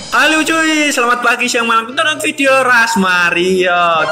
Halo cuy, selamat pagi, siang, malam, tonton video Ras Mario.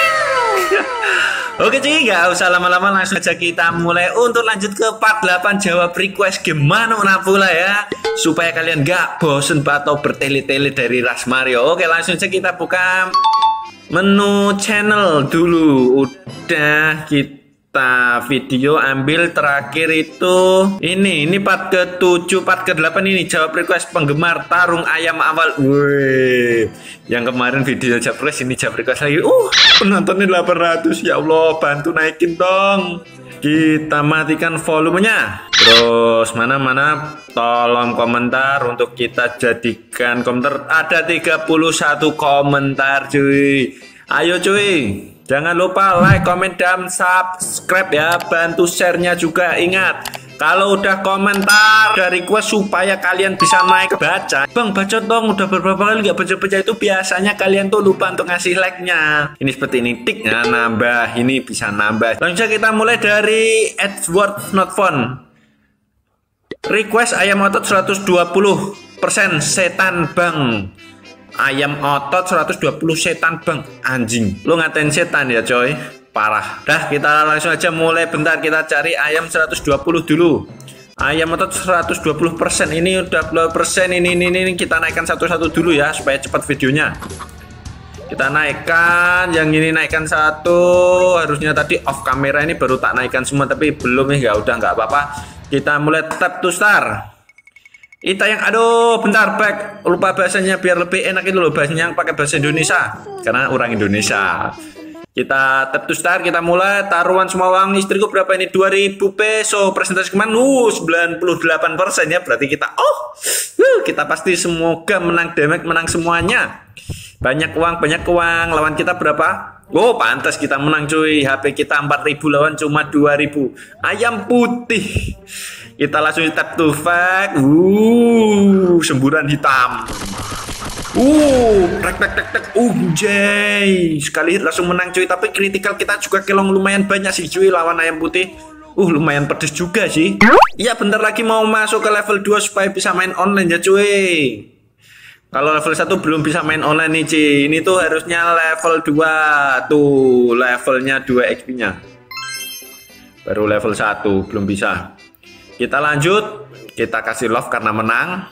Oke cuy, gak usah lama-lama, langsung aja kita mulai untuk lanjut ke part 8 jawab request game mana pula ya, supaya kalian gak bosen atau bertele-tele dari Ras Mario. Oke, langsung aja kita buka menu channel dulu. Udah kita video ambil terakhir itu ini part ke-7, part ke-8 ini jawab request penggemar tarung ayam awal. Wih, yang kemarin video jawab request, ini jawab request lagi. Penontonnya 800. Ya Allah, bantu naikin dong. Kita matikan volumenya. Terus mana tolong komentar untuk kita jadikan komentar. Ada 31 komentar cuy. Ayo cuy, jangan lupa like, comment, dan subscribe ya. Bantu share-nya juga. Ingat, kalau udah komentar dari request supaya kalian bisa naik baca. Bang, baca dong, udah beberapa kali nggak baca-baca, itu biasanya kalian tuh lupa untuk ngasih like-nya. Ini seperti ini, tiknya nambah, ini bisa nambah. Langsung kita mulai dari Edward Not Found. Request ayam otot 120% setan bang. Ayam otot 120 setan bang. Anjing, lu ngatain setan ya coy, parah. Dah, kita langsung aja mulai. Bentar, kita cari ayam 120 dulu. Ayam otot 120%. Ini udah 20%. Ini kita naikkan satu-satu dulu ya, supaya cepat videonya. Kita naikkan, yang ini naikkan satu. Harusnya tadi off kamera, ini baru tak naikkan semua, tapi belum ya. Udah nggak apa-apa. Kita mulai tap to start. Kita yang aduh, bentar, back, lupa bahasanya biar lebih enak itu loh, bahasanya yang pakai bahasa Indonesia karena orang Indonesia. Kita tap to start, kita mulai. Taruhan semua uang istriku berapa ini? 2000 peso. Presentasi kemarin 98% ya, berarti kita kita pasti semoga menang damage, menang semuanya. Banyak uang, lawan kita berapa? Oh, pantas kita menang cuy. HP kita 4000 lawan cuma 2000. Ayam putih. Kita langsung tap to fact. Semburan hitam. Tek. Jay. Sekali langsung menang cuy. Tapi kritikal kita juga kelong lumayan banyak sih cuy lawan ayam putih. Lumayan pedes juga sih. Iya, bentar lagi mau masuk ke level 2 supaya bisa main online ya cuy. Kalau level 1 belum bisa main online nih cuy. Ini tuh harusnya level 2. Tuh, levelnya 2 XP-nya. Baru level 1 belum bisa. Kita lanjut, kita kasih love karena menang.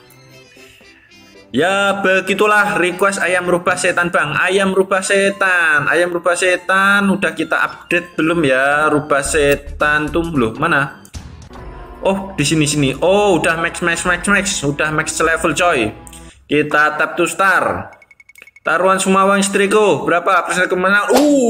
Ya begitulah request ayam rubah setan bang. Ayam rubah setan udah kita update belum ya? Rubah setan tuh loh, mana? Oh, di sini. Oh, udah max. Udah max level coy. Kita tap to start. Taruhan semua uang istriku berapa? Persen kemenang.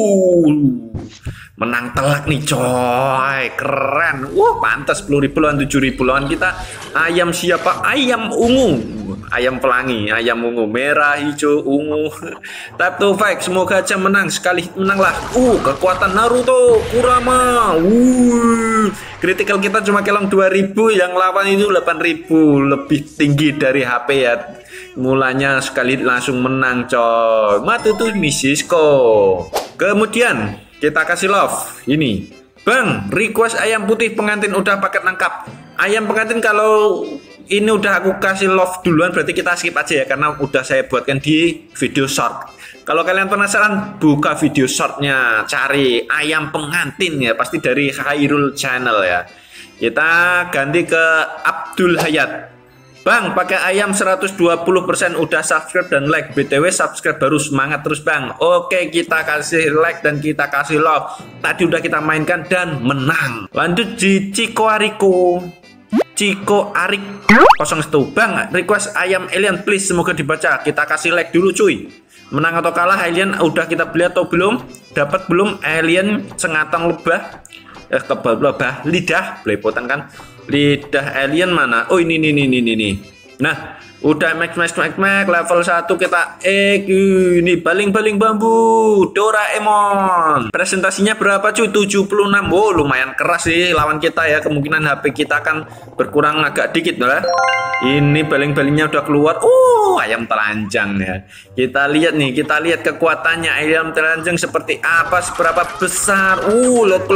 Menang telak nih coy, keren. Pantas 10.000 lawan 7.000 lawan kita. Ayam siapa? Ayam ungu, ayam pelangi, ayam ungu, merah, hijau, ungu. Tap to fight, semoga aja menang. Sekali menang lah. Kekuatan Naruto, Kurama. Critical kita cuma kelong 2000, yang lawan itu 8000, lebih tinggi dari HP ya. Mulanya sekali langsung menang coy. Mati tuh Misisko. Kemudian kita kasih love. Ini bang, request ayam putih pengantin udah paket lengkap. Ayam pengantin kalau ini udah aku kasih love duluan, berarti kita skip aja ya, karena udah saya buatkan di video short. Kalau kalian penasaran, buka video shortnya, cari ayam pengantin ya, pasti dari Khairul Channel ya. Kita ganti ke Abdul Hayat. Bang, pakai ayam 120% udah subscribe dan like. BTW subscribe baru, semangat terus bang. Oke, kita kasih like dan kita kasih love. Tadi udah kita mainkan dan menang. Lanjut di Ciko Arik 01. Bang, request ayam alien please, semoga dibaca. Kita kasih like dulu cuy. Menang atau kalah alien udah kita beli atau belum? Dapat belum alien sengatang lebah? Kebal lebah lidah, belepotan kan? Lidah alien mana? Oh, ini. Nah, udah max level 1 kita ini baling bambu Doraemon. Presentasinya berapa cuy? 76. Lumayan keras sih lawan kita ya. Kemungkinan HP kita akan berkurang agak dikit lah. Ini baling-balingnya udah keluar. Ayam telanjang ya. Kita lihat kekuatannya ayam telanjang seperti apa, seberapa besar. Lok.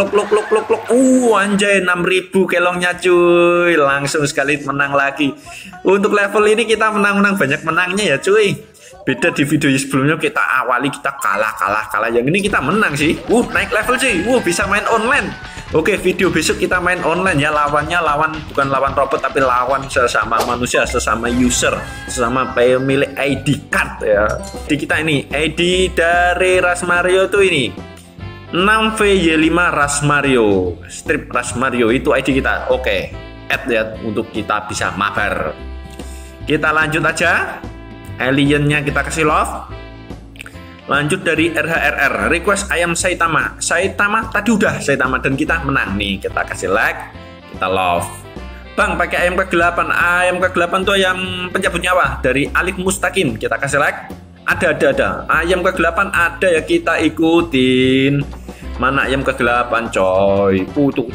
Anjay, 6000 kelongnya cuy. Langsung sekali menang lagi. Untuk level ini kita kita menang-menang banyak menangnya ya cuy. Beda di video sebelumnya kita awali kita kalah. Yang ini kita menang sih. Naik level sih. Bisa main online. Oke, video besok kita main online ya. Lawannya bukan lawan robot tapi lawan sesama manusia, sesama user, sesama pemilik ID card ya. Di kita ini ID dari Rasmario tuh ini 6VY5 Rasmario. Strip Rasmario itu ID kita. Oke, add ya untuk kita bisa mabar. Kita lanjut aja. Aliennya kita kasih love. Lanjut dari RHRR, request ayam Saitama. Saitama tadi udah Saitama dan kita menang nih. Kita kasih like, kita love. Bang, pakai ayam ke-8. Ayam ke-8 tuh ayam pencabut nyawa dari Alif Mustaqim. Kita kasih like. Ada. Ayam ke-8 ada ya, kita ikutin. Mana ayam ke-8 coy? Kucuk.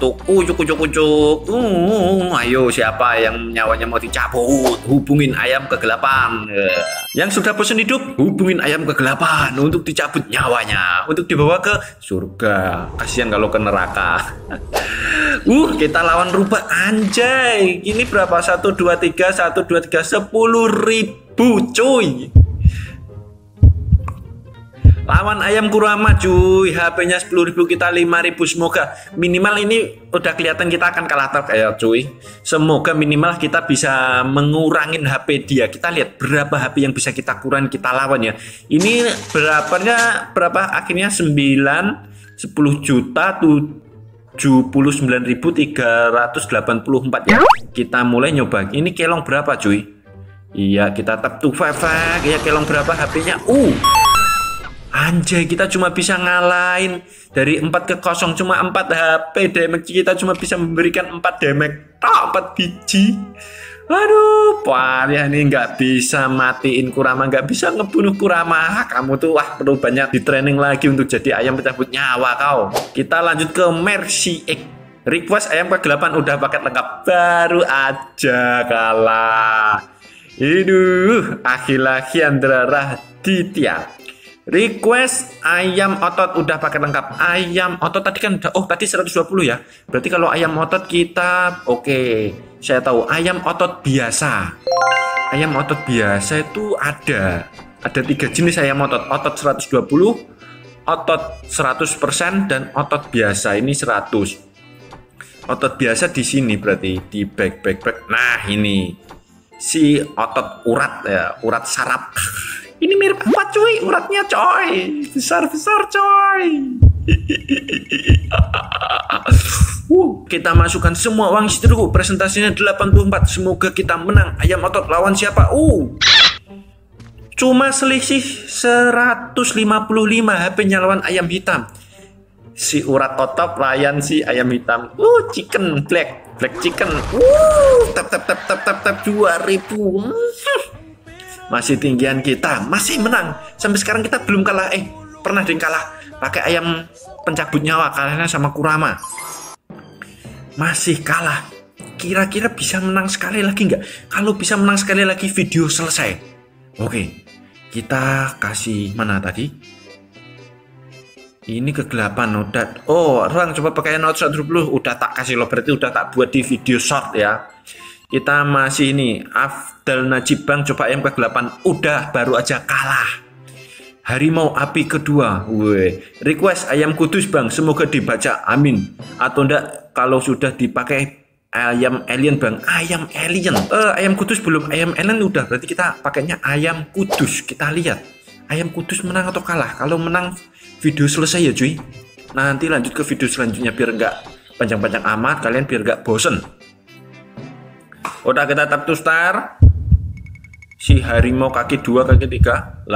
Ayo siapa yang nyawanya mau dicabut? Hubungin ayam ke-8. Yang sudah bosan hidup, hubungin ayam ke-8 untuk dicabut nyawanya, untuk dibawa ke surga. Kasihan kalau ke neraka. Kita lawan rubah anjay. Ini berapa? 1 2 3 10.000 cuy. Lawan ayam Kurama cuy, HP-nya 10.000, kita 5.000. Semoga minimal ini udah kelihatan kita akan kalah ya cuy. Semoga minimal kita bisa mengurangin HP dia. Kita lihat berapa HP yang bisa kita kurangi, kita lawan ya. Ini berapa akhirnya 10 juta 79.384 ya. Kita mulai nyoba. Ini kelong berapa cuy? Iya, kita tap to 5 ya. Kelong berapa HP-nya? Anjay, kita cuma bisa ngalahin dari 4 ke 0, cuma 4 HP. Damage kita cuma bisa memberikan 4 damage. 4 biji. Aduh, parah ini, nggak bisa matiin Kurama, nggak bisa ngebunuh Kurama. Kamu tuh perlu banyak di training lagi untuk jadi ayam pencabut nyawa kau. Kita lanjut ke Mercy X. Request ayam ke-8 udah paket lengkap, baru aja kalah. Aki-laki Andra Raditya. Request ayam otot udah pakai lengkap. Ayam otot tadi kan udah, tadi 120 ya. Berarti kalau ayam otot kita saya tahu ayam otot biasa. Ayam otot biasa itu ada 3 jenis ayam otot. Otot 120, otot 100% dan otot biasa ini 100. Otot biasa di sini berarti di back. Nah, ini si otot urat ya, urat saraf. Ini mirip apa cuy? Uratnya coy. Besar coy. Kita masukkan semua uang seteru. Presentasinya 84. Semoga kita menang. Ayam otot lawan siapa? Cuma selisih 155 HP-nya lawan ayam hitam. Si urat otot layan si ayam hitam. Chicken black chicken. Tap 2000. Masih tinggian kita, masih menang. Sampai sekarang kita belum kalah. Pernah kalah pakai ayam pencabut nyawa, kalahnya sama Kurama. Masih kalah. Kira-kira bisa menang sekali lagi nggak? Kalau bisa menang sekali lagi video selesai. Oke, kita kasih mana tadi? Ini ke-8 udah. Orang coba pakai note 120 udah tak kasih lo, berarti udah tak buat di video short ya. Kita masih ini Afdal Najib Bang, coba ayam ke-8 udah baru aja kalah. Harimau api kedua. Request ayam kudus Bang, semoga dibaca amin. Atau enggak kalau sudah dipakai ayam alien Bang, ayam alien. Ayam kudus belum, ayam alien udah, berarti kita pakainya ayam kudus. Kita lihat ayam kudus menang atau kalah. Kalau menang video selesai ya cuy. Nanti lanjut ke video selanjutnya biar enggak panjang-panjang amat, kalian biar enggak bosen. Udah kita tap to star. Si harimau kaki 2 kaki 3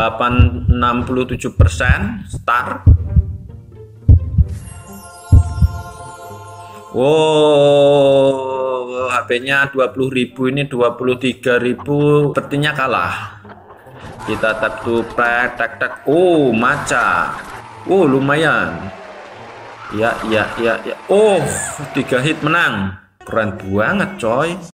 67% star. HP-nya 20.000, ini 23.000, sepertinya kalah. Kita tap to back, tak. Maca. Lumayan. Ya. 3 hit menang. Keren banget coy.